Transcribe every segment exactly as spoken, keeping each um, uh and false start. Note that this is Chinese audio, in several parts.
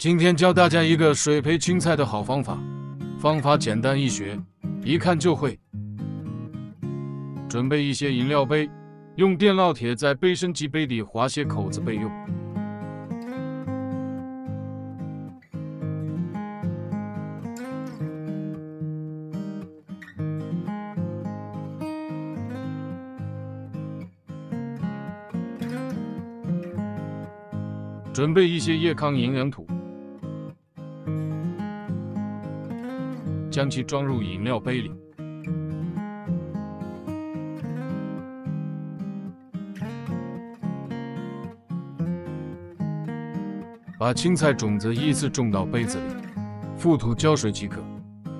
今天教大家一个水培青菜的好方法，方法简单易学，一看就会。准备一些饮料杯，用电烙铁在杯身及杯底划些口子备用。准备一些叶糠营养土，将其装入饮料杯里。把青菜种子依次种到杯子里，覆土浇水即可。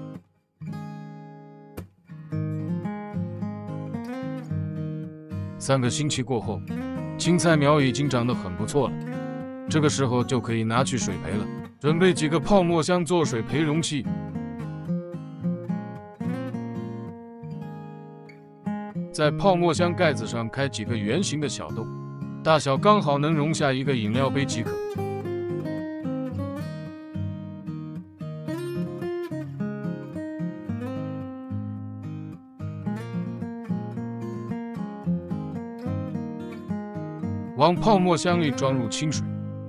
三个星期过后，青菜苗已经长得很不错了。这个时候就可以拿去水培了。准备几个泡沫箱做水培容器，在泡沫箱盖子上开几个圆形的小洞，大小刚好能容下一个饮料杯即可。往泡沫箱里装入清水。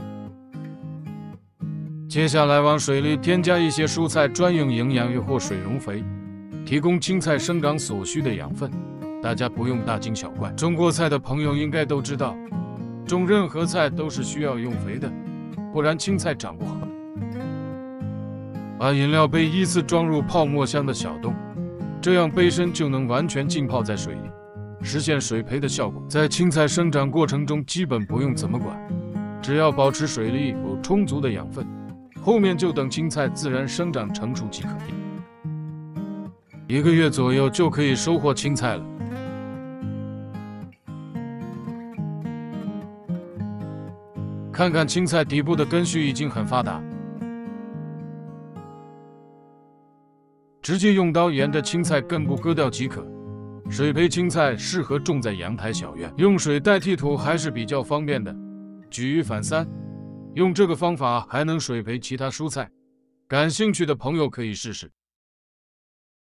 接下来往水里添加一些蔬菜专用营养液或水溶肥，提供青菜生长所需的养分。大家不用大惊小怪，种过菜的朋友应该都知道，种任何菜都是需要用肥的，不然青菜长不好。把饮料杯依次装入泡沫箱的小洞，这样杯身就能完全浸泡在水里，实现水培的效果。在青菜生长过程中基本不用怎么管，只要保持水里有充足的养分，后面就等青菜自然生长成熟即可。一个月左右就可以收获青菜了。看看青菜底部的根须已经很发达，直接用刀沿着青菜根部割掉即可。水培青菜适合种在阳台小院，用水代替土还是比较方便的。举一反三，用这个方法还能水培其他蔬菜，感兴趣的朋友可以试试。